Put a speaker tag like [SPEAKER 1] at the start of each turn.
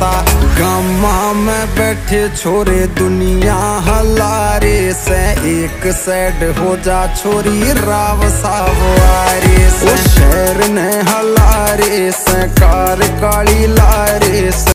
[SPEAKER 1] सा। गम्मा में बैठे छोरे दुनिया हलारे से, एक साइड हो जा छोरी राव सावारे से। शहर ने